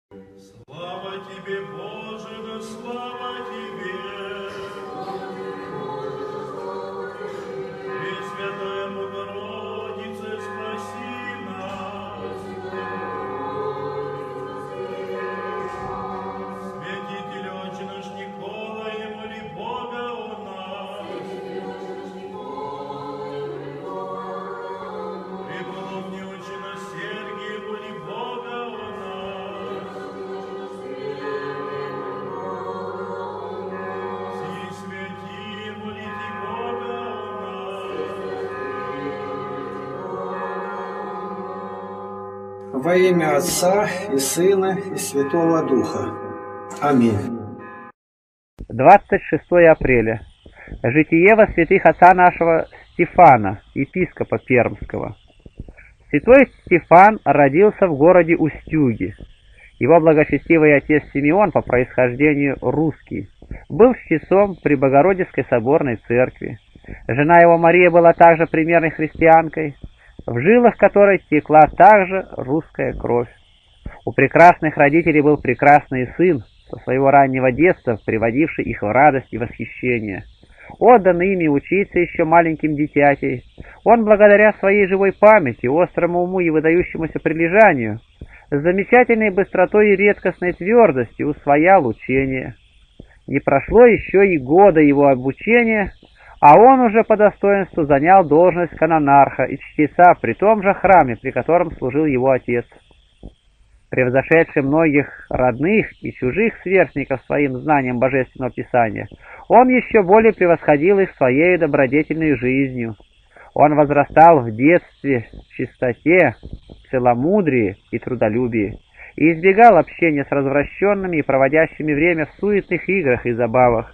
Слава тебе, Боже, да слава тебе! Пресвятая Богородице, спаси нас! Святитель Отче наш Николай, моли Бога о нас! Преподобный Отче наш Сергий, моли Бога о нас! Все святые, молите Бога о нас! Во имя Отца и Сына и Святого Духа. Аминь. 26 апреля. Житие во святых отца нашего Стефана, епископа Пермского. Святой Стефан родился в городе Устюги. Его благочестивый отец Симеон, по происхождению русский, был чтецом при Богородицкой соборной церкви. Жена его Мария была также примерной христианкой, в жилах которой текла также русская кровь. У прекрасных родителей был прекрасный сын, со своего раннего детства приводивший их в радость и восхищение. Отданный ими учиться еще маленьким дитятей, он благодаря своей живой памяти, острому уму и выдающемуся прилежанию, с замечательной быстротой и редкостной твердостью усвоял учение. Не прошло еще и года его обучения, а он уже по достоинству занял должность канонарха и чтеца при том же храме, при котором служил его отец. Превзошедший многих родных и чужих сверстников своим знанием Божественного Писания, он еще более превосходил их своей добродетельной жизнью. Он возрастал в детстве в чистоте, целомудрии и трудолюбии, и избегал общения с развращенными и проводящими время в суетных играх и забавах.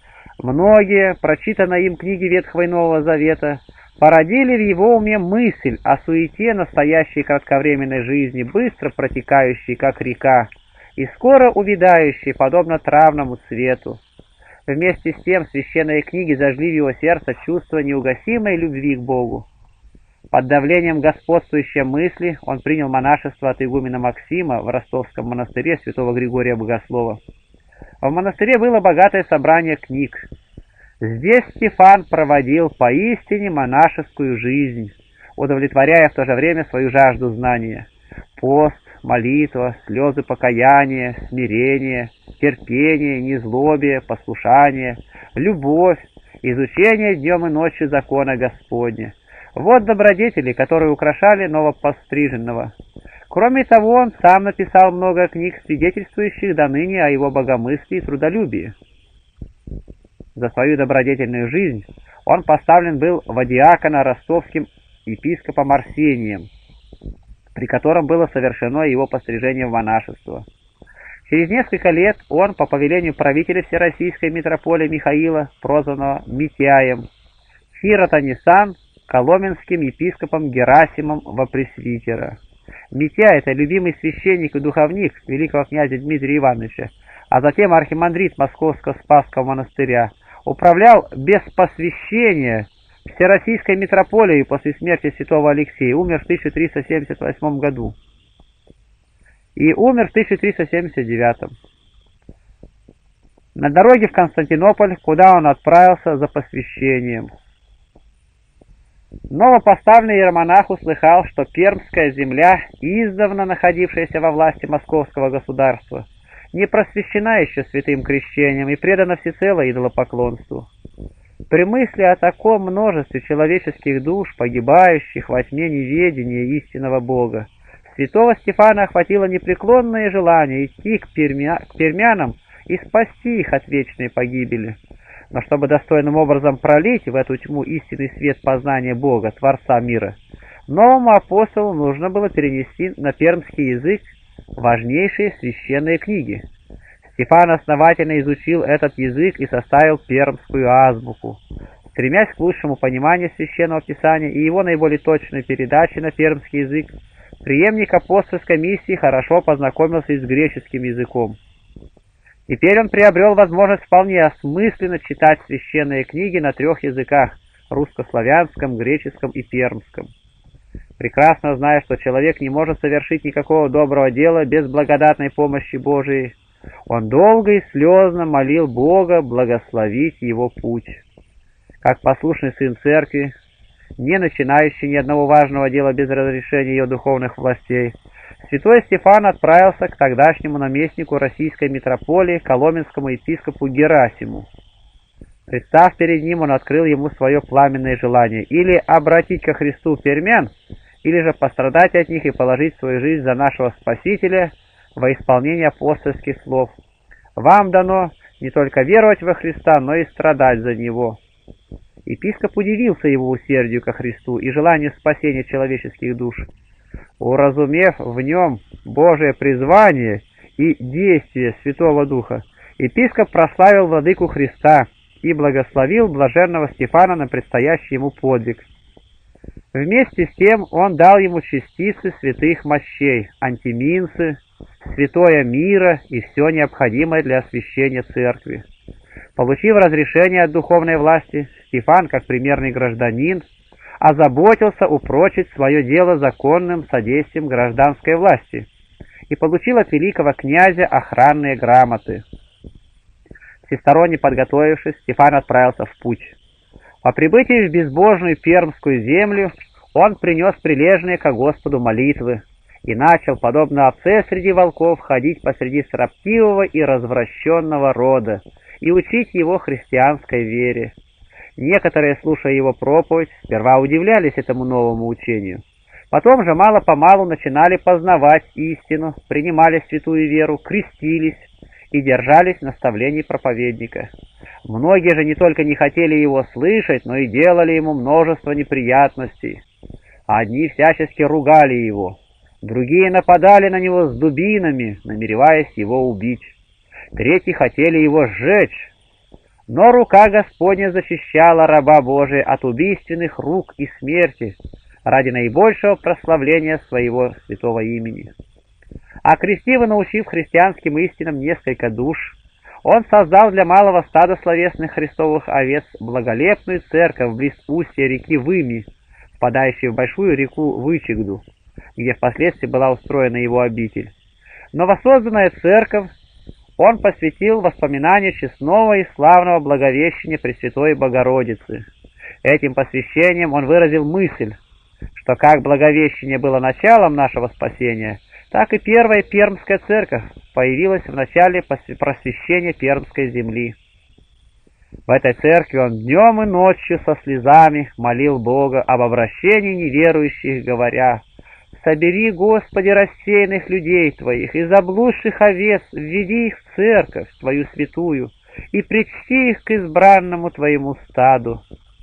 Многие, прочитанные им книги Ветхого и Нового Завета, породили в его уме мысль о суете настоящей кратковременной жизни, быстро протекающей, как река, и скоро увядающей, подобно травному цвету. Вместе с тем священные книги зажгли в его сердце чувство неугасимой любви к Богу. Под давлением господствующей мысли он принял монашество от игумена Максима в ростовском монастыре святого Григория Богослова. В монастыре было богатое собрание книг. Здесь Стефан проводил поистине монашескую жизнь, удовлетворяя в то же время свою жажду знания. Пост, молитва, слезы покаяния, смирение, терпение, незлобие, послушание, любовь, изучение днем и ночью закона Господня. Вот добродетели, которые украшали новопостриженного. Кроме того, он сам написал много книг, свидетельствующих доныне о его богомыслии и трудолюбии. За свою добродетельную жизнь он поставлен был в диакона ростовским епископом Арсением, при котором было совершено его пострижение в монашество. Через несколько лет он, по повелению правителя Всероссийской митрополии Михаила, прозванного Митяем, хиротонисан коломенским епископом Герасимом во пресвитера. Митя – это любимый священник и духовник великого князя Дмитрия Ивановича, а затем архимандрит Московского Спасского монастыря, управлял без посвящения Всероссийской митрополией после смерти святого Алексея, умер в 1378 году и умер в 1379. На дороге в Константинополь, куда он отправился за посвящением, новопоставленный иеромонах услыхал, что Пермская земля, издавна находившаяся во власти московского государства, не просвещена еще святым крещением и предана всецело идолопоклонству. При мысли о таком множестве человеческих душ, погибающих во тьме неведения истинного Бога, святого Стефана охватило непреклонное желание идти к пермянам и спасти их от вечной погибели. Но чтобы достойным образом пролить в эту тьму истинный свет познания Бога, Творца мира, новому апостолу нужно было перенести на пермский язык важнейшие священные книги. Стефан основательно изучил этот язык и составил пермскую азбуку. Стремясь к лучшему пониманию священного писания и его наиболее точной передаче на пермский язык, преемник апостольской миссии хорошо познакомился и с греческим языком. Теперь он приобрел возможность вполне осмысленно читать священные книги на 3 языках – русско-славянском, греческом и пермском. прекрасно зная, что человек не может совершить никакого доброго дела без благодатной помощи Божией, он долго и слезно молил Бога благословить его путь. Как послушный сын церкви, не начинающий ни одного важного дела без разрешения ее духовных властей, святой Стефан отправился к тогдашнему наместнику российской митрополии, коломенскому епископу Герасиму. Представ перед ним, он открыл ему свое пламенное желание или обратить ко Христу пермян, или же пострадать от них и положить свою жизнь за нашего Спасителя во исполнение апостольских слов. Вам дано не только веровать во Христа, но и страдать за Него. Епископ удивился его усердию ко Христу и желанию спасения человеческих душ. Уразумев в нем Божие призвание и действие Святого Духа, епископ прославил владыку Христа и благословил блаженного Стефана на предстоящий ему подвиг. Вместе с тем он дал ему частицы святых мощей, антиминцы, святое мира и все необходимое для освящения церкви. Получив разрешение от духовной власти, Стефан, как примерный гражданин, озаботился упрочить свое дело законным содействием гражданской власти и получил от великого князя охранные грамоты. Всесторонне подготовившись, Стефан отправился в путь. По прибытии в безбожную Пермскую землю он принес прилежные ко Господу молитвы и начал, подобно овце среди волков, ходить посреди строптивого и развращенного рода и учить его христианской вере. Некоторые, слушая его проповедь, сперва удивлялись этому новому учению. Потом же мало-помалу начинали познавать истину, принимали святую веру, крестились и держались наставлений проповедника. Многие же не только не хотели его слышать, но и делали ему множество неприятностей. Одни всячески ругали его, другие нападали на него с дубинами, намереваясь его убить. Третьи хотели его сжечь. Но рука Господня защищала раба Божия от убийственных рук и смерти ради наибольшего прославления своего святого имени. Окрестив и научив христианским истинам несколько душ, он создал для малого стада словесных христовых овец благолепную церковь близ устья реки Выми, впадающей в большую реку Вычегду, где впоследствии была устроена его обитель. Новосозданная церковь он посвятил воспоминанию честного и славного Благовещения Пресвятой Богородицы. Этим посвящением он выразил мысль, что как Благовещение было началом нашего спасения, так и первая Пермская церковь появилась в начале просвещения Пермской земли. В этой церкви он днем и ночью со слезами молил Бога об обращении неверующих, говоря: «Собери, Господи, рассеянных людей Твоих и заблудших овец, введи их в церковь Твою святую и причти их к избранному Твоему стаду».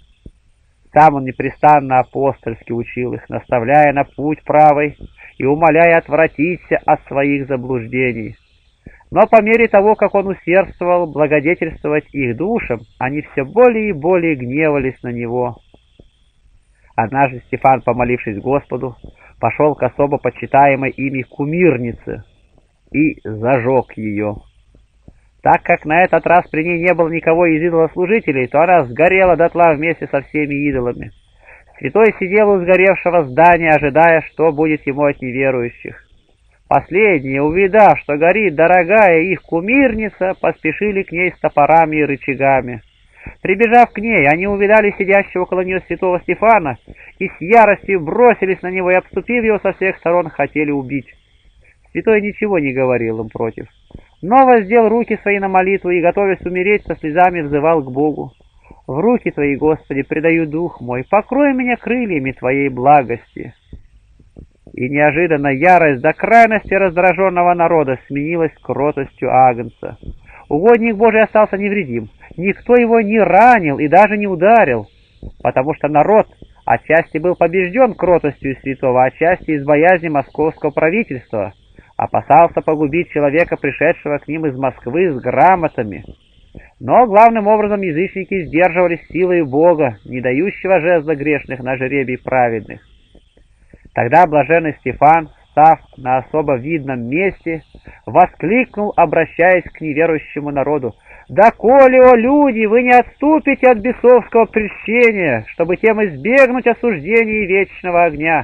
Сам он непрестанно апостольски учил их, наставляя на путь правый и умоляя отвратиться от своих заблуждений. Но по мере того, как он усердствовал благодетельствовать их душам, они все более и более гневались на него. Однажды Стефан, помолившись Господу, пошел к особо почитаемой ими кумирнице и зажег ее. Так как на этот раз при ней не было никого из идолослужителей, то она сгорела дотла вместе со всеми идолами. Святой сидел у сгоревшего здания, ожидая, что будет ему от неверующих. Последние, увидав, что горит дорогая их кумирница, поспешили к ней с топорами и рычагами. Прибежав к ней, они увидали сидящего около нее святого Стефана и с яростью бросились на него и, обступив его со всех сторон, хотели убить. Святой ничего не говорил им против, но воздел руки свои на молитву и, готовясь умереть, со слезами взывал к Богу: «В руки Твои, Господи, предаю дух мой, покрой меня крыльями Твоей благости». И неожиданно ярость до крайности раздраженного народа сменилась кротостью агнца. Угодник Божий остался невредим, никто его не ранил и даже не ударил, потому что народ отчасти был побежден кротостью святого, отчасти из боязни московского правительства, опасался погубить человека, пришедшего к ним из Москвы с грамотами. Но главным образом язычники сдерживались силой Бога, не дающего жезла грешных на жребий праведных. Тогда блаженный Стефан, став на особо видном месте, воскликнул, обращаясь к неверующему народу: «Доколе, о люди, вы не отступите от бесовского прещения, чтобы тем избегнуть осуждения и вечного огня?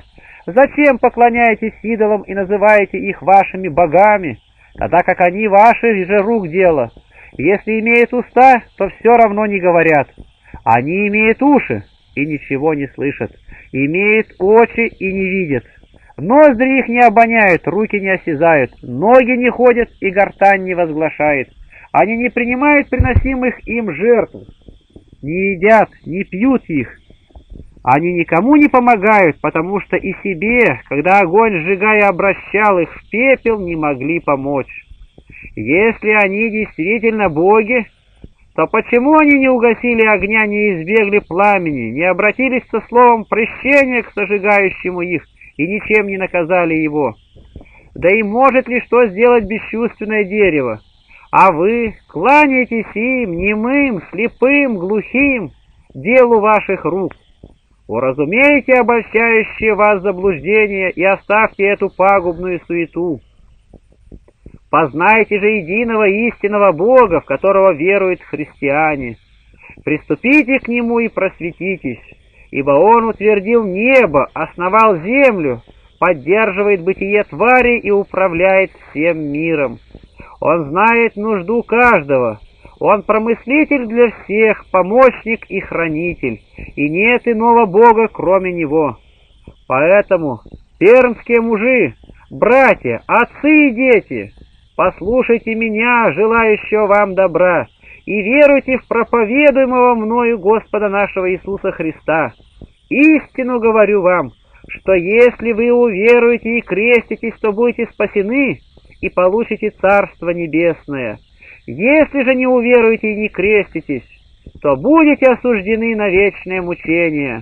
Зачем поклоняетесь идолам и называете их вашими богами, тогда как они ваши же рук дело? Если имеют уста, то все равно не говорят. Они имеют уши и ничего не слышат, имеют очи и не видят. Ноздри их не обоняют, руки не осязают, ноги не ходят и гортань не возглашает. Они не принимают приносимых им жертв, не едят, не пьют их. Они никому не помогают, потому что и себе, когда огонь, сжигая, обращал их в пепел, не могли помочь. Если они действительно боги, то почему они не угасили огня, не избегли пламени, не обратились со словом прощения к сожигающему их и ничем не наказали его? Да и может ли что сделать бесчувственное дерево? А вы кланяетесь им, немым, слепым, глухим, делу ваших рук. Уразумейте обольщающее вас заблуждение и оставьте эту пагубную суету. Познайте же единого истинного Бога, в которого веруют христиане. Приступите к Нему и просветитесь, ибо Он утвердил небо, основал землю, поддерживает бытие тварей и управляет всем миром. Он знает нужду каждого. Он промыслитель для всех, помощник и хранитель, и нет иного Бога, кроме Него. Поэтому, пермские мужи, братья, отцы и дети, послушайте меня, желающего вам добра, и веруйте в проповедуемого мною Господа нашего Иисуса Христа. Истину говорю вам, что если вы уверуете и креститесь, то будете спасены и получите Царство Небесное. Если же не уверуете и не креститесь, то будете осуждены на вечное мучение».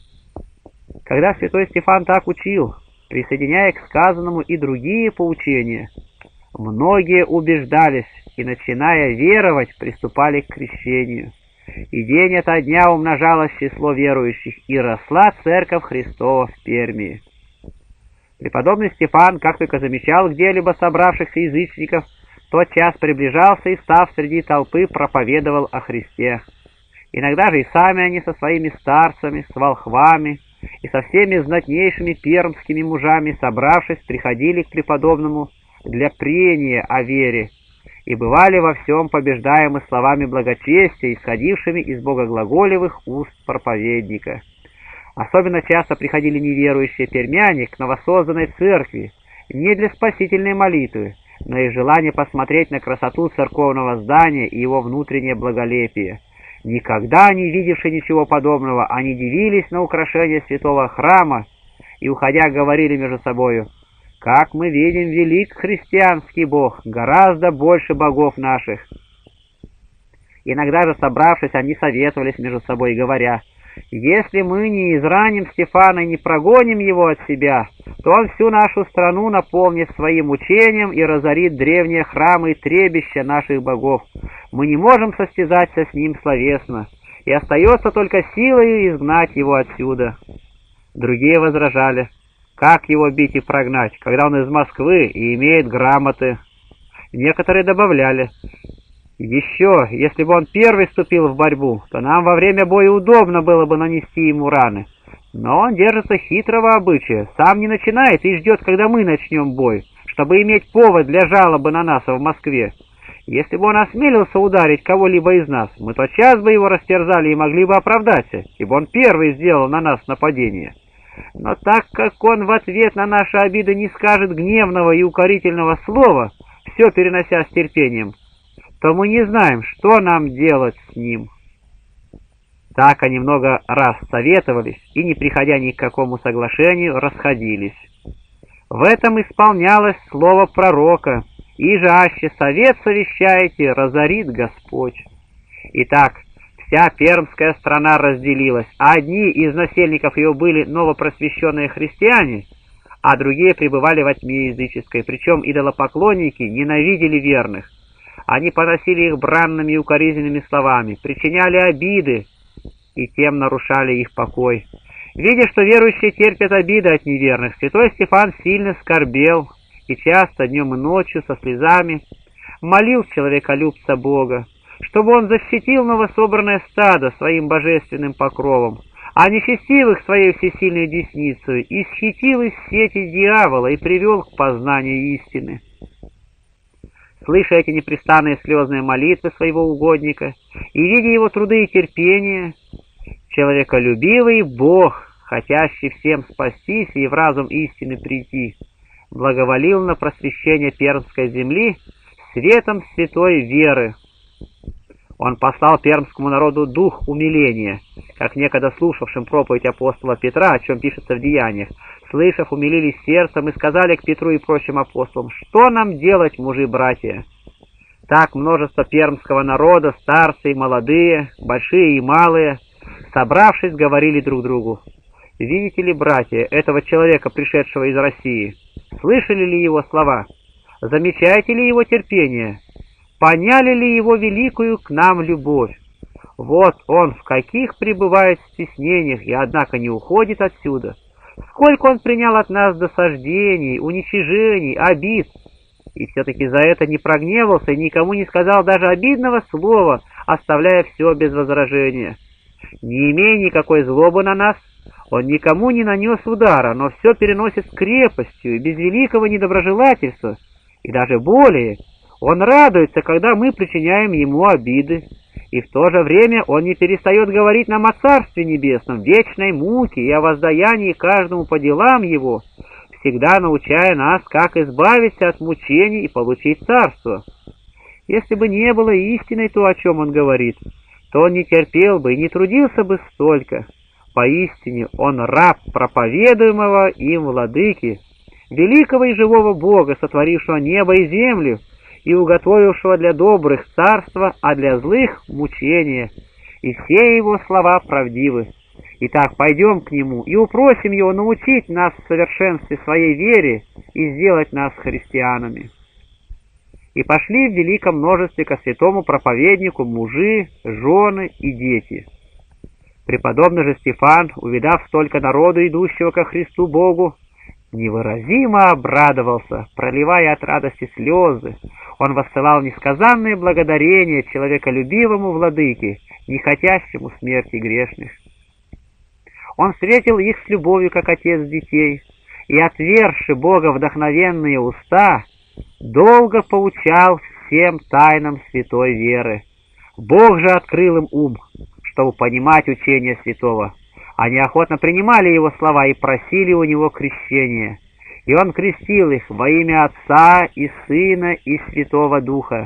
Когда святой Стефан так учил, присоединяя к сказанному и другие поучения, многие убеждались и, начиная веровать, приступали к крещению. И день ото дня умножалось число верующих, и росла Церковь Христова в Пермии. Преподобный Стефан, как только замечал где-либо собравшихся язычников, тотчас приближался и, став среди толпы, проповедовал о Христе. Иногда же и сами они со своими старцами, с волхвами и со всеми знатнейшими пермскими мужами, собравшись, приходили к преподобному для прения о вере и бывали во всем побеждаемы словами благочестия, исходившими из богоглаголевых уст проповедника. Особенно часто приходили неверующие пермяне к новосозданной церкви не для спасительной молитвы, но и желание посмотреть на красоту церковного здания и его внутреннее благолепие. Никогда не видевши ничего подобного, они дивились на украшение святого храма и, уходя, говорили между собою: «Как мы видим, велик христианский Бог, гораздо больше богов наших». Иногда же, собравшись, они советовались между собой, говоря: «Если мы не израним Стефана и не прогоним его от себя, то он всю нашу страну наполнит своим учением и разорит древние храмы и требища наших богов. Мы не можем состязаться с ним словесно, и остается только силой изгнать его отсюда». Другие возражали: «Как его бить и прогнать, когда он из Москвы и имеет грамоты?» Некоторые добавляли: «Еще, если бы он первый вступил в борьбу, то нам во время боя удобно было бы нанести ему раны. Но он держится хитрого обычая, сам не начинает и ждет, когда мы начнем бой, чтобы иметь повод для жалобы на нас в Москве. Если бы он осмелился ударить кого-либо из нас, мы тотчас бы его растерзали и могли бы оправдаться, ибо он первый сделал на нас нападение. Но так как он в ответ на наши обиды не скажет гневного и укорительного слова, все перенося с терпением, то мы не знаем, что нам делать с ним». Так они много раз советовались и, не приходя ни к какому соглашению, расходились. В этом исполнялось слово пророка: «Иже аще совет совещаете, разорит Господь». Итак, вся пермская страна разделилась, а одни из насельников ее были новопросвещенные христиане, а другие пребывали во тьме языческой, причем идолопоклонники ненавидели верных. Они поносили их бранными и укоризненными словами, причиняли обиды и тем нарушали их покой. Видя, что верующие терпят обиды от неверных, святой Стефан сильно скорбел и часто днем и ночью со слезами молил человеколюбца Бога, чтобы он защитил новособранное стадо своим божественным покровом, а нечестивых своей всесильной десницей исхитил из сети дьявола и привел к познанию истины. Слыша эти непрестанные слезные молитвы своего угодника и видя его труды и терпения, человеколюбивый Бог, хотящий всем спастись и в разум истины прийти, благоволил на просвещение пермской земли светом святой веры. Он послал пермскому народу дух умиления, как некогда слушавшим проповедь апостола Петра, о чем пишется в Деяниях, слышав, умилились сердцем и сказали к Петру и прочим апостолам: «Что нам делать, мужи-братья?» Так множество пермского народа, старцы и молодые, большие и малые, собравшись, говорили друг другу: «Видите ли, братья, этого человека, пришедшего из России? Слышали ли его слова? Замечаете ли его терпение? Поняли ли его великую к нам любовь? Вот он в каких пребывает стеснениях и, однако, не уходит отсюда. Сколько он принял от нас досаждений, уничижений, обид, и все-таки за это не прогневался и никому не сказал даже обидного слова, оставляя все без возражения. Не имея никакой злобы на нас, он никому не нанес удара, но все переносит с крепостью и без великого недоброжелательства, и даже более, он радуется, когда мы причиняем ему обиды, и в то же время он не перестает говорить нам о Царстве Небесном, вечной муке и о воздаянии каждому по делам его, всегда научая нас, как избавиться от мучений и получить Царство. Если бы не было истиной то, о чем он говорит, то он не терпел бы и не трудился бы столько. Поистине он раб проповедуемого им владыки, великого и живого Бога, сотворившего небо и землю, и уготовившего для добрых царство, а для злых мучения, и все его слова правдивы. Итак, пойдем к нему и упросим его научить нас в совершенстве своей вере и сделать нас христианами. И пошли в великом множестве ко святому проповеднику мужи, жены и дети. Преподобный же Стефан, увидав столько народу, идущего ко Христу Богу, невыразимо обрадовался, проливая от радости слезы. Он воссылал несказанное благодарение человеколюбивому владыке, не хотящему смерти грешных. Он встретил их с любовью, как отец детей, и, отвергши Бога вдохновенные уста, долго поучал всем тайнам святой веры. Бог же открыл им ум, чтобы понимать учение святого. Они охотно принимали его слова и просили у него крещения. И он крестил их во имя Отца и Сына и Святого Духа.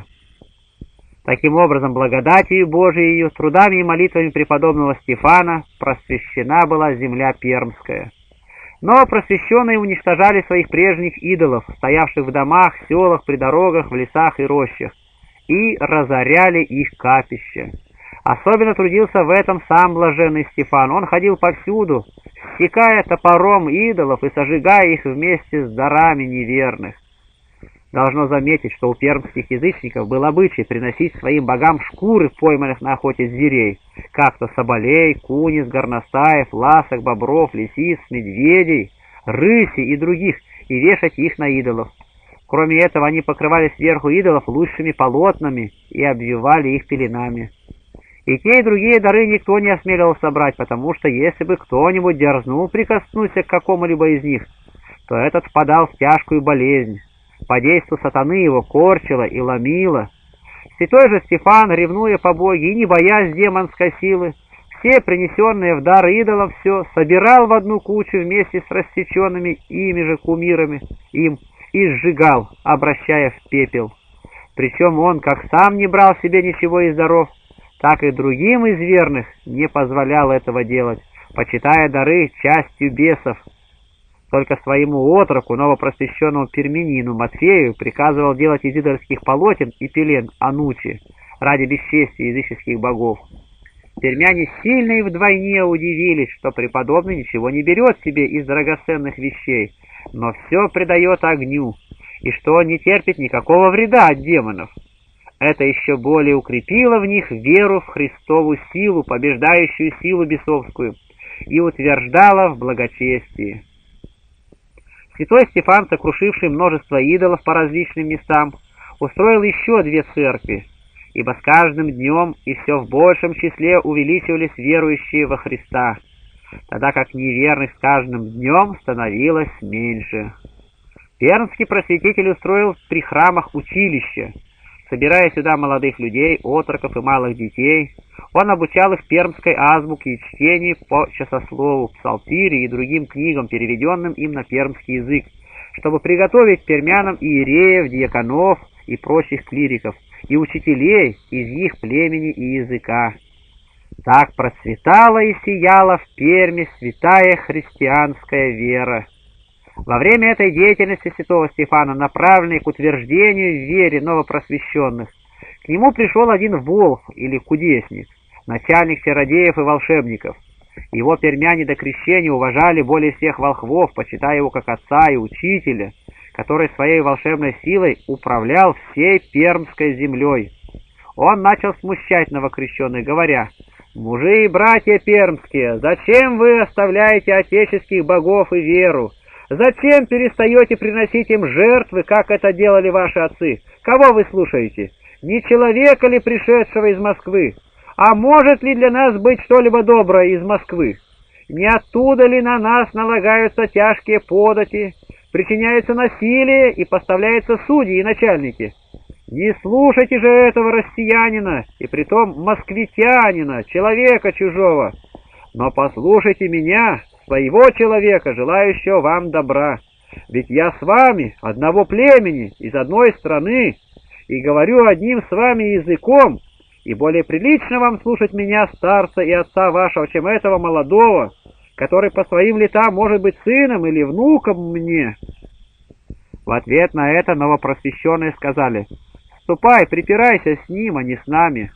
Таким образом, благодатью Божией, трудами и молитвами преподобного Стефана просвещена была земля пермская. Но просвещенные уничтожали своих прежних идолов, стоявших в домах, селах, при дорогах, в лесах и рощах, и разоряли их капища. Особенно трудился в этом сам блаженный Стефан. Он ходил повсюду, ссекая топором идолов и сожигая их вместе с дарами неверных. Должно заметить, что у пермских язычников был обычай приносить своим богам шкуры пойманных на охоте зверей, как-то соболей, куниц, горностаев, ласок, бобров, лисиц, медведей, рыси и других, и вешать их на идолов. Кроме этого, они покрывали сверху идолов лучшими полотнами и обвивали их пеленами. И те, и другие дары никто не осмеливался брать, потому что если бы кто-нибудь дерзнул прикоснуться к какому-либо из них, то этот впадал в тяжкую болезнь. По действу сатаны его корчило и ломило. Святой же Стефан, ревнуя по Боге и не боясь демонской силы, все принесенные в дар идолам все собирал в одну кучу вместе с рассеченными ими же кумирами им и сжигал, обращая в пепел. Причем он, как сам не брал себе ничего из даров, так и другим из верных не позволял этого делать, почитая дары частью бесов. Только своему отроку, новопросвещенному пермянину Матфею, приказывал делать из идольских полотен и пелен анучи ради бесчестия языческих богов. Пермяне сильно и вдвойне удивились, что преподобный ничего не берет себе из драгоценных вещей, но все предает огню, и что он не терпит никакого вреда от демонов. Это еще более укрепило в них веру в Христову силу, побеждающую силу бесовскую, и утверждало в благочестии. Святой Стефан, сокрушивший множество идолов по различным местам, устроил еще 2 церкви, ибо с каждым днем и все в большем числе увеличивались верующие во Христа. тогда как неверных с каждым днем становилось меньше. Пермский просветитель устроил при храмах училище, собирая сюда молодых людей, отроков и малых детей. Он обучал их пермской азбуке и чтению по часослову, псалтире и другим книгам, переведенным им на пермский язык, чтобы приготовить пермянам иереев, диаконов и прочих клириков, и учителей из их племени и языка. Так процветала и сияла в Перми святая христианская вера. Во время этой деятельности святого Стефана, направленной к утверждению в вере новопросвещенных, к нему пришел один волхв или кудесник, начальник чародеев и волшебников. Его пермяне до крещения уважали более всех волхвов, почитая его как отца и учителя, который своей волшебной силой управлял всей пермской землей. Он начал смущать новокрещенных, говоря: «Мужи и братья пермские, зачем вы оставляете отеческих богов и веру? Зачем перестаете приносить им жертвы, как это делали ваши отцы? Кого вы слушаете? Не человека ли, пришедшего из Москвы? А может ли для нас быть что-либо доброе из Москвы? Не оттуда ли на нас налагаются тяжкие подати, причиняется насилие и поставляются судьи и начальники? Не слушайте же этого россиянина, и притом москвитянина, человека чужого, но послушайте меня, своего человека, желающего вам добра. Ведь я с вами одного племени, из одной страны, и говорю одним с вами языком, и более прилично вам слушать меня, старца и отца вашего, чем этого молодого, который по своим летам может быть сыном или внуком мне». В ответ на это новопросвещенные сказали: «Ступай, припирайся с ним, а не с нами».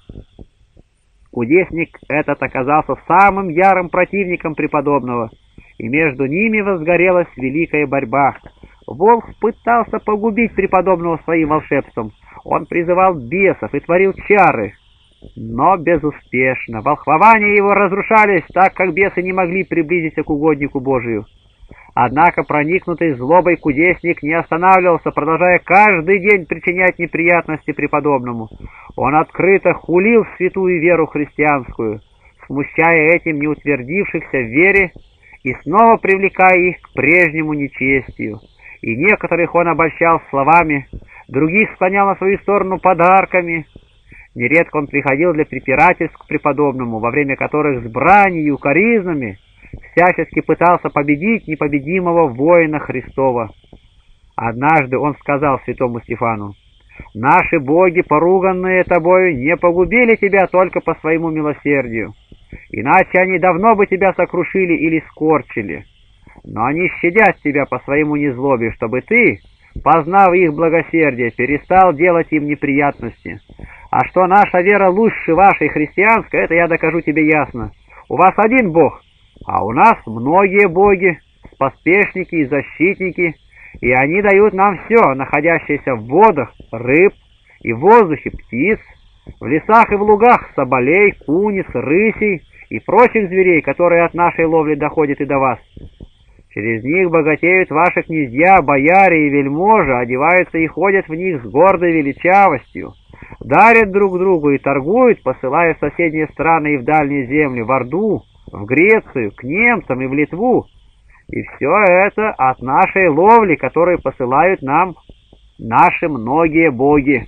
Кудесник этот оказался самым ярым противником преподобного, и между ними возгорелась великая борьба. Волхв пытался погубить преподобного своим волшебством. Он призывал бесов и творил чары, но безуспешно. Волхвования его разрушались, так как бесы не могли приблизиться к угоднику Божию. Однако проникнутый злобой кудесник не останавливался, продолжая каждый день причинять неприятности преподобному. Он открыто хулил святую веру христианскую, смущая этим неутвердившихся в вере и снова привлекая их к прежнему нечестию. И некоторых он обольщал словами, других склонял на свою сторону подарками. Нередко он приходил для препирательств к преподобному, во время которых с бранью и укоризнами всячески пытался победить непобедимого воина Христова. Однажды он сказал святому Стефану: «Наши боги, поруганные тобою, не погубили тебя только по своему милосердию, иначе они давно бы тебя сокрушили или скорчили. Но они щадят тебя по своему незлобию, чтобы ты, познав их благосердие, перестал делать им неприятности. А что наша вера лучше вашей христианской, это я докажу тебе ясно. У вас один Бог, а у нас многие боги, поспешники и защитники, и они дают нам все, находящееся в водах, рыб, и в воздухе птиц, в лесах и в лугах соболей, куниц, рысей и прочих зверей, которые от нашей ловли доходят и до вас. Через них богатеют ваши князья, бояре и вельможи, одеваются и ходят в них с гордой величавостью, дарят друг другу и торгуют, посылая в соседние страны и в дальние земли, в Орду, в Грецию, к немцам и в Литву. И все это от нашей ловли, которую посылают нам наши многие боги.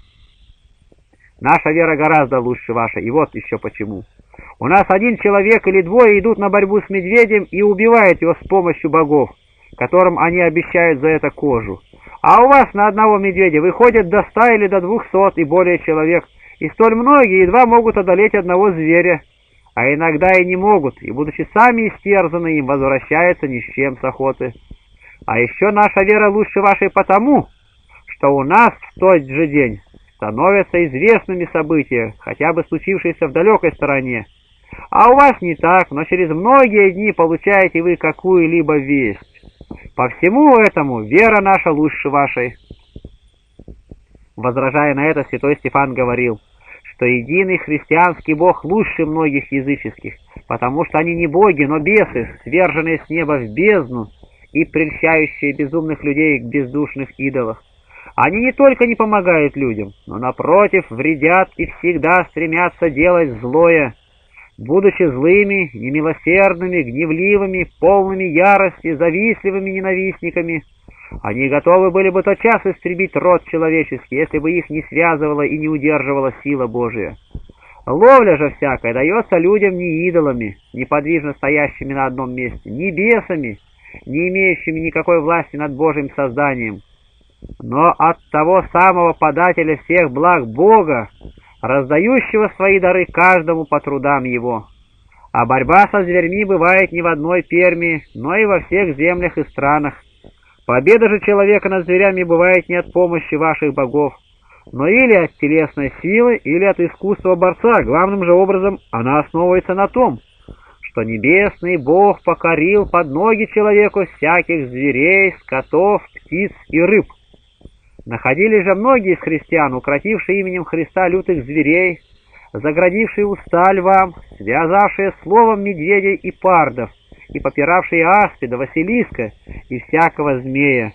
Наша вера гораздо лучше вашей, и вот еще почему. У нас один человек или двое идут на борьбу с медведем и убивают его с помощью богов, которым они обещают за это кожу. А у вас на одного медведя выходит до 100 или до 200 и более человек, и столь многие едва могут одолеть одного зверя, а иногда и не могут, и, будучи сами истерзаны, им возвращаются ни с чем с охоты. А еще наша вера лучше вашей потому, что у нас в тот же день становятся известными события, хотя бы случившиеся в далекой стороне. А у вас не так, но через многие дни получаете вы какую-либо весть. По всему этому вера наша лучше вашей». Возражая на это, святой Стефан говорил, что единый христианский Бог лучше многих языческих, потому что они не боги, но бесы, сверженные с неба в бездну и прельщающие безумных людей к бездушных идолах. Они не только не помогают людям, но, напротив, вредят и всегда стремятся делать злое. будучи злыми, немилосердными, гневливыми, полными ярости, завистливыми ненавистниками, они готовы были бы тотчас истребить род человеческий, если бы их не связывала и не удерживала сила Божия. Ловля же всякая дается людям не идолами, неподвижно стоящими на одном месте, не бесами, не имеющими никакой власти над Божьим созданием, но от того самого подателя всех благ Бога, раздающего свои дары каждому по трудам его. А борьба со зверьми бывает не в одной Пермии, но и во всех землях и странах. Победа же человека над зверями бывает не от помощи ваших богов, но или от телесной силы, или от искусства борца. Главным же образом она основывается на том, что небесный Бог покорил под ноги человеку всяких зверей, скотов, птиц и рыб. Находились же многие из христиан, укротившие именем Христа лютых зверей, заградившие уста львам, связавшие словом медведей и пардов, и попиравшие аспида, Василиска и всякого змея.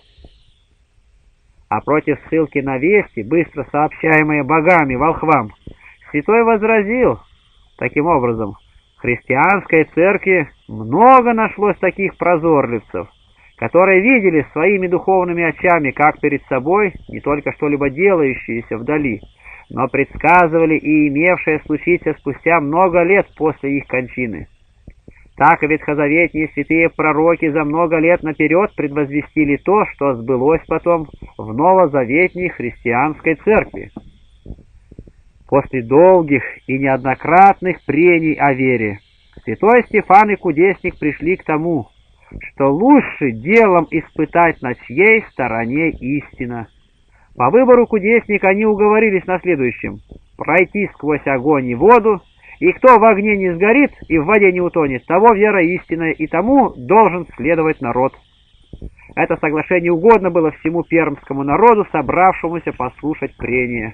А против ссылки на вести, быстро сообщаемые богами волхвам, святой возразил таким образом: в христианской церкви много нашлось таких прозорливцев, которые видели своими духовными очами, как перед собой, не только что-либо делающиеся вдали, но предсказывали и имевшее случиться спустя много лет после их кончины. Так и ветхозаветные святые пророки за много лет наперед предвозвестили то, что сбылось потом в новозаветней христианской церкви. После долгих и неоднократных прений о вере, святой Стефан и Кудесник пришли к тому, что лучше делом испытать, на чьей стороне истина. По выбору Кудесника они уговорились на следующем: пройти сквозь огонь и воду, и кто в огне не сгорит и в воде не утонет, того вера истинная, и тому должен следовать народ. Это соглашение угодно было всему пермскому народу, собравшемуся послушать прения.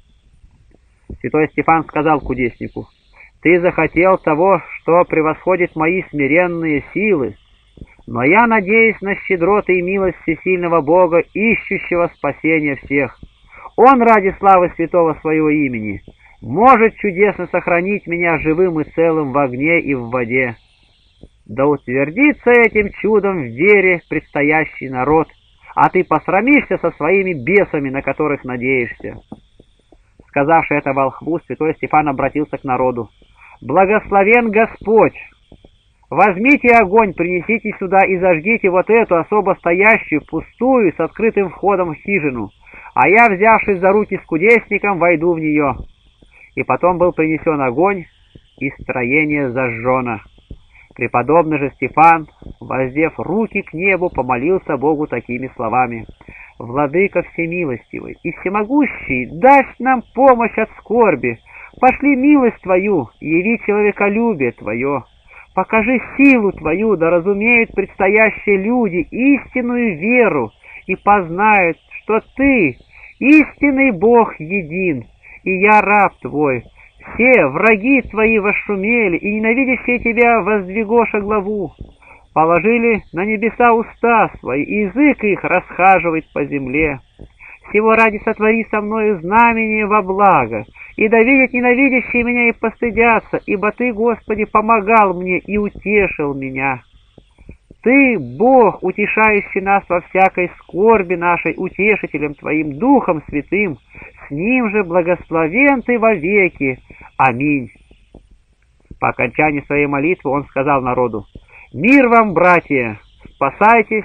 Святой Стефан сказал Кудеснику: «Ты захотел того, что превосходит мои смиренные силы, но я надеюсь на щедроты и милость всесильного Бога, ищущего спасения всех. Он ради славы святого своего имени может чудесно сохранить меня живым и целым в огне и в воде. Да утвердится этим чудом в вере предстоящий народ, а ты посрамишься со своими бесами, на которых надеешься». Сказавши это волхву, святой Стефан обратился к народу: «Благословен Господь! Возьмите огонь, принесите сюда и зажгите вот эту особо стоящую, пустую, с открытым входом хижину, а я, взявшись за руки с кудесником, войду в нее». И потом был принесен огонь, и строение зажжено. Преподобный же Стефан, воздев руки к небу, помолился Богу такими словами: «Владыка всемилостивый и всемогущий, даст нам помощь от скорби, пошли милость Твою, яви человеколюбие Твое, покажи силу Твою, да разумеют предстоящие люди истинную веру и познают, что Ты, истинный Бог един, и я раб Твой. Все враги Твои восшумели, и ненавидящие Тебя воздвигоша главу. Положили на небеса уста свои, и язык их расхаживает по земле. Всего ради сотвори со мною знамение во благо, и да видят ненавидящие меня и постыдятся, ибо Ты, Господи, помогал мне и утешил меня. Ты, Бог, утешающий нас во всякой скорби нашей, утешителем Твоим Духом Святым, с Ним же благословен Ты вовеки. Аминь». По окончании своей молитвы он сказал народу: «Мир вам, братья, спасайтесь,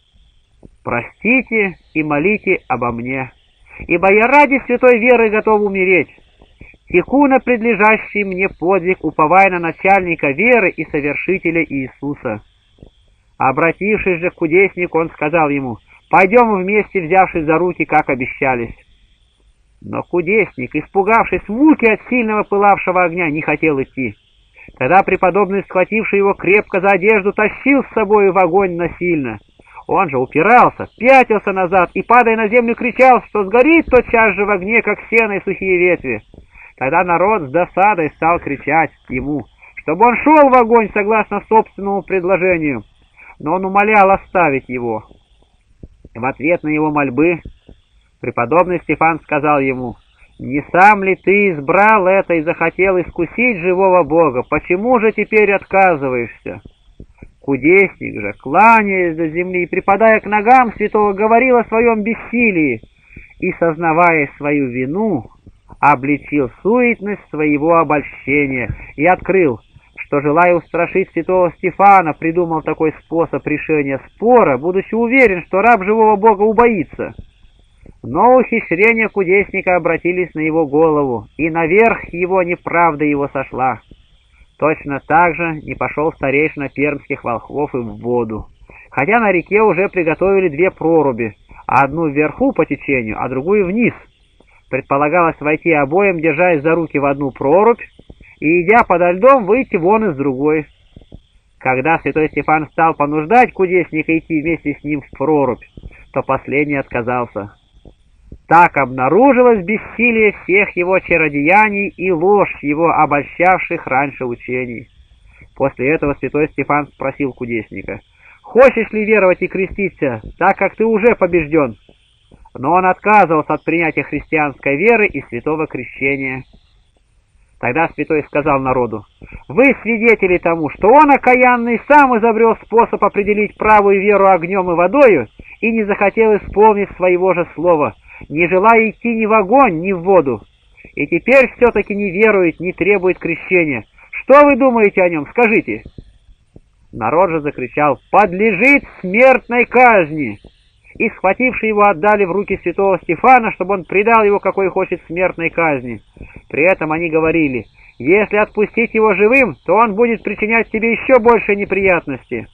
простите и молите обо мне, ибо я ради святой веры готов умереть. Теку на предлежащий мне подвиг, уповая на начальника веры и совершителя Иисуса». Обратившись же к кудеснику, он сказал ему: «Пойдем вместе, взявшись за руки, как обещались». Но кудесник, испугавшись муки от сильного пылавшего огня, не хотел идти. Тогда преподобный, схвативший его крепко за одежду, тащил с собой в огонь насильно. Он же упирался, пятился назад и, падая на землю, кричал, что сгорит тотчас же в огне, как сено и сухие ветви. Тогда народ с досадой стал кричать ему, чтобы он шел в огонь согласно собственному предложению, но он умолял оставить его. В ответ на его мольбы преподобный Стефан сказал ему: не сам ли ты избрал это и захотел искусить живого Бога? Почему же теперь отказываешься?» Кудесник же, кланяясь до земли и припадая к ногам святого, говорил о своем бессилии и, сознавая свою вину, обличил суетность своего обольщения и открыл, что, желая устрашить святого Стефана, придумал такой способ решения спора, будучи уверен, что раб живого Бога убоится. Но ухищрения кудесника обратились на его голову, и наверх его неправда его сошла. Точно так же не пошел старейшина пермских волхвов и в воду, хотя на реке уже приготовили 2 проруби, одну вверху по течению, а другую вниз. Предполагалось войти обоим, держась за руки в одну прорубь, и, идя подо льдом, выйти вон из другой. Когда святой Стефан стал понуждать кудесника идти вместе с ним в прорубь, то последний отказался. Так обнаружилось бессилие всех его чародеяний и ложь его обольщавших раньше учений. После этого святой Стефан спросил кудесника: «Хочешь ли веровать и креститься, так как ты уже побежден?» Но он отказывался от принятия христианской веры и святого крещения. Тогда святой сказал народу: «Вы свидетели тому, что он, окаянный, сам изобрел способ определить правую веру огнем и водою и не захотел исполнить своего же слова, не желая идти ни в огонь, ни в воду. И теперь все-таки не верует, не требует крещения. Что вы думаете о нем? Скажите!» Народ же закричал: «Подлежит смертной казни!» И, схвативши его, отдали в руки святого Стефана, чтобы он предал его, какой хочет, смертной казни. При этом они говорили: «Если отпустить его живым, то он будет причинять тебе еще больше неприятностей».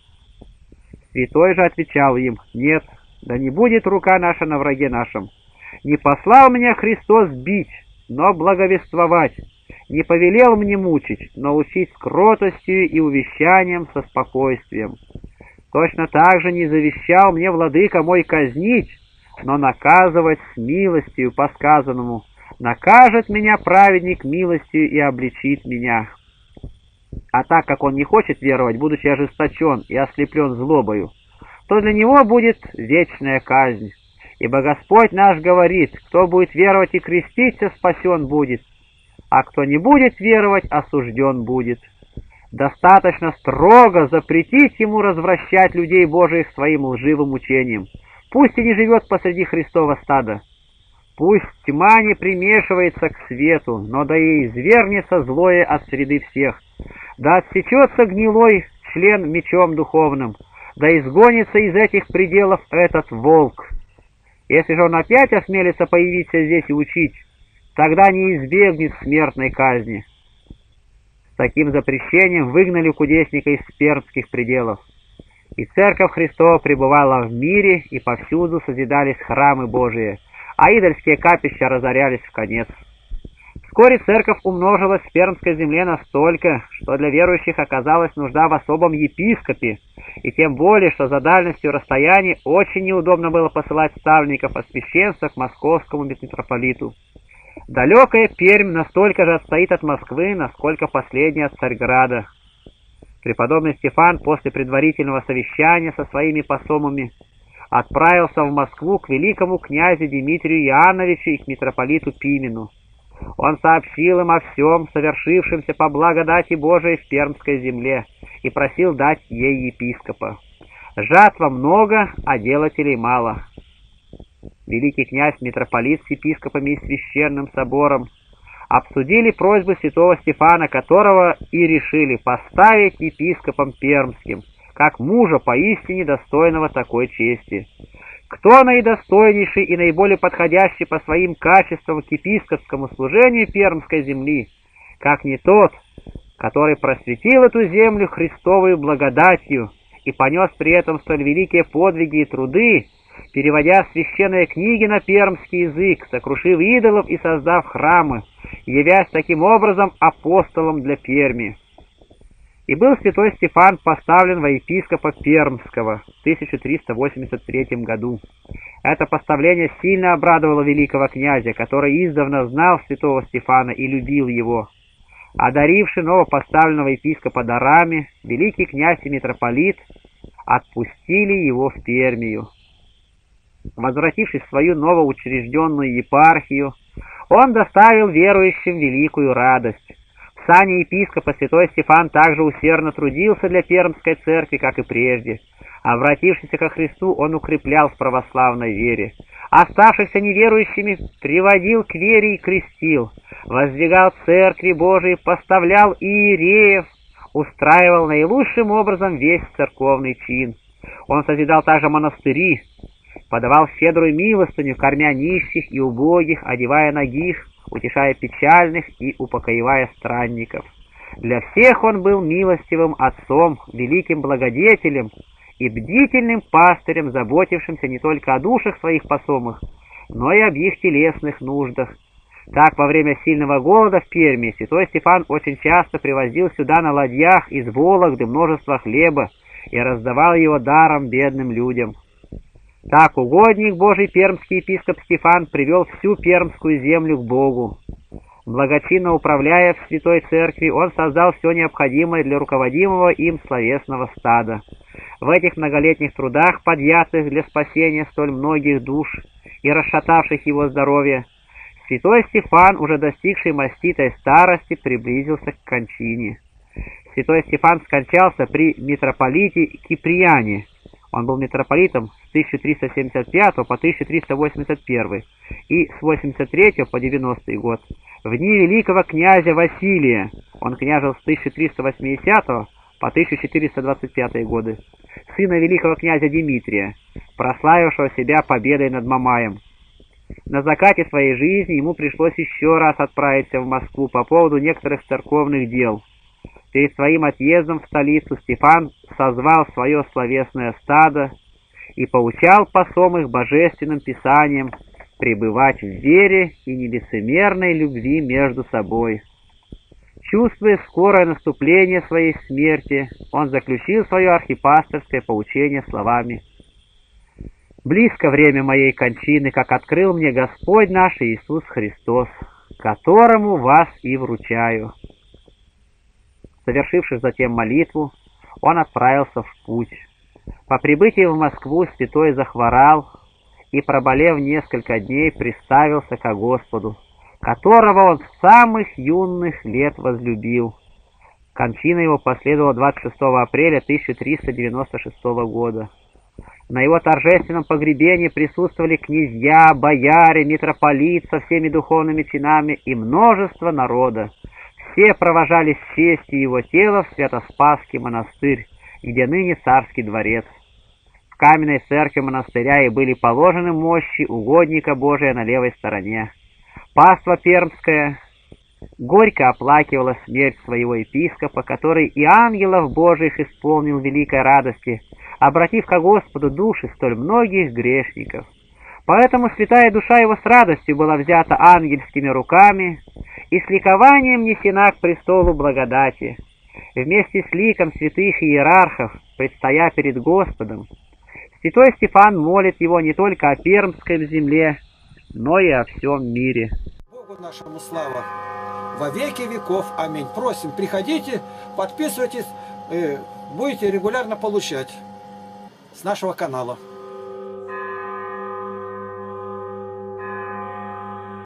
Святой же отвечал им: «Нет, да не будет рука наша на враге нашем. Не послал меня Христос бить, но благовествовать, не повелел мне мучить, но учить с кротостью и увещанием со спокойствием. Точно так же не завещал мне владыка мой казнить, но наказывать с милостью по сказанному. Накажет меня праведник милостью и обличит меня. А так как он не хочет веровать, будучи ожесточен и ослеплен злобою, то для него будет вечная казнь. Ибо Господь наш говорит: кто будет веровать и креститься, спасен будет, а кто не будет веровать, осужден будет. Достаточно строго запретить ему развращать людей Божиих своим лживым учением. Пусть и не живет посреди Христова стада. Пусть тьма не примешивается к свету, но да и извернется злое от среды всех. Да отсечется гнилой член мечом духовным, да изгонится из этих пределов этот волк. Если же он опять осмелится появиться здесь и учить, тогда не избегнет смертной казни». С таким запрещением выгнали кудесника из пермских пределов. И Церковь Христова пребывала в мире, и повсюду созидались храмы Божии, а идольские капища разорялись вконец. Вскоре Церковь умножилась в пермской земле настолько, что для верующих оказалась нужда в особом епископе, и тем более, что за дальностью расстояний очень неудобно было посылать ставленников от священства к московскому митрополиту. Далекая Пермь настолько же отстоит от Москвы, насколько последняя от Царьграда. Преподобный Стефан после предварительного совещания со своими посомами отправился в Москву к великому князю Дмитрию Иоанновичу и к митрополиту Пимену. Он сообщил им о всем, совершившемся по благодати Божией в Пермской земле, и просил дать ей епископа. Жатва много, а делателей мало. Великий князь-митрополит с епископами и священным собором обсудили просьбы святого Стефана, которого и решили поставить епископом пермским, как мужа поистине достойного такой чести. Кто наидостойнейший и наиболее подходящий по своим качествам к епископскому служению пермской земли, как не тот, который просветил эту землю Христовой благодатью и понес при этом столь великие подвиги и труды, переводя священные книги на пермский язык, сокрушив идолов и создав храмы, явясь таким образом апостолом для Перми. И был святой Стефан поставлен во епископа Пермского в 1383 году. Это поставление сильно обрадовало великого князя, который издавна знал святого Стефана и любил его. Одаривший новопоставленного епископа дарами, великий князь и митрополит отпустили его в Пермию. Возвратившись в свою новоучрежденную епархию, Он доставил верующим великую радость. В сане епископа святой Стефан также усердно трудился для Пермской церкви, как и прежде. Обратившись ко Христу, он укреплял в православной вере. Оставшихся неверующими приводил к вере и крестил, воздвигал церкви Божии, поставлял иереев, устраивал наилучшим образом весь церковный чин. Он созидал также монастыри, подавал щедрую милостыню, кормя нищих и убогих, одевая нагих, утешая печальных и упокоивая странников. Для всех он был милостивым отцом, великим благодетелем и бдительным пастырем, заботившимся не только о душах своих посомых, но и об их телесных нуждах. Так, во время сильного голода в Перми святой Стефан очень часто привозил сюда на ладьях из Вологды множество хлеба и раздавал его даром бедным людям. Так угодник Божий пермский епископ Стефан привел всю пермскую землю к Богу. Благочинно управляя в святой церкви, он создал все необходимое для руководимого им словесного стада. В этих многолетних трудах, подъятых для спасения столь многих душ и расшатавших его здоровье, святой Стефан, уже достигший маститой старости, приблизился к кончине. Святой Стефан скончался при митрополите Киприане. Он был митрополитом с 1375 по 1381 и с 83 по 90 год. В дни великого князя Василия он княжил с 1380 по 1425 годы, сына великого князя Дмитрия, прославившего себя победой над Мамаем. На закате своей жизни ему пришлось еще раз отправиться в Москву по поводу некоторых церковных дел. Перед своим отъездом в столицу Стефан созвал свое словесное стадо и поучал посом их божественным писанием пребывать в вере и нелицемерной любви между собой. Чувствуя скорое наступление своей смерти, он заключил свое архипасторское поучение словами: «Близко время моей кончины, как открыл мне Господь наш Иисус Христос, которому вас и вручаю». Совершивши затем молитву, он отправился в путь. По прибытии в Москву святой захворал и, проболев несколько дней, приставился ко Господу, которого он с самых юных лет возлюбил. Кончина его последовала 26 апреля 1396 года. На его торжественном погребении присутствовали князья, бояре, митрополит со всеми духовными чинами и множество народа. Все провожали с честью его тело в Свято-Спасский монастырь, где ныне царский дворец. В каменной церкви монастыря и были положены мощи угодника Божия на левой стороне. Паства пермская горько оплакивала смерть своего епископа, который и ангелов Божиих исполнил великой радости, обратив ко Господу души столь многих грешников. Поэтому святая душа его с радостью была взята ангельскими руками и с ликованием несена к престолу благодати. Вместе с ликом святых иерархов, предстоя перед Господом, святой Стефан молит его не только о пермской земле, но и о всем мире. Богу нашему слава во веки веков. Аминь. Просим, приходите, подписывайтесь, будете регулярно получать с нашего канала.